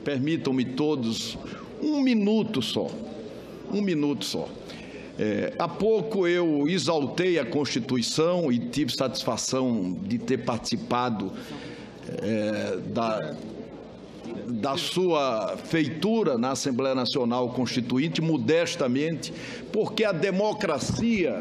permitam-me todos um minuto só. Há pouco eu exaltei a Constituição e tive satisfação de ter participado da sua feitura na Assembleia Nacional Constituinte, modestamente, porque a democracia,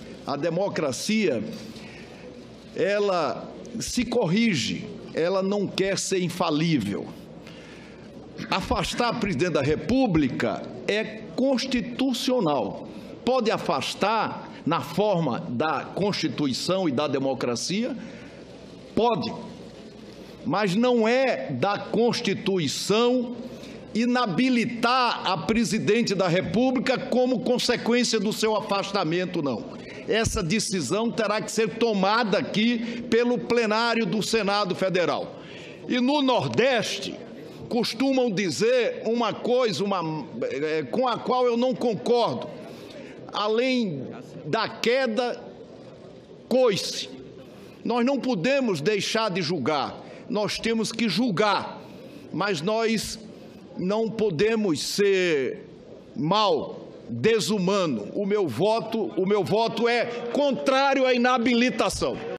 ela se corrige, ela não quer ser infalível. Afastar o presidente da República é constitucional. Pode afastar na forma da Constituição e da democracia? Pode. Mas não é da Constituição inabilitar a presidente da República como consequência do seu afastamento, não. Essa decisão terá que ser tomada aqui pelo plenário do Senado Federal. E no Nordeste, costumam dizer uma coisa com a qual eu não concordo. Além da queda, coice. Nós não podemos deixar de julgar. Nós temos que julgar, mas nós não podemos ser mau, desumano. O meu voto é contrário à inabilitação.